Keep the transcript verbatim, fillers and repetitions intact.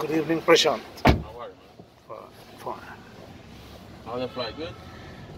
Good evening, Prashant. How are you, man? Uh, Fine. How's the flight? Good?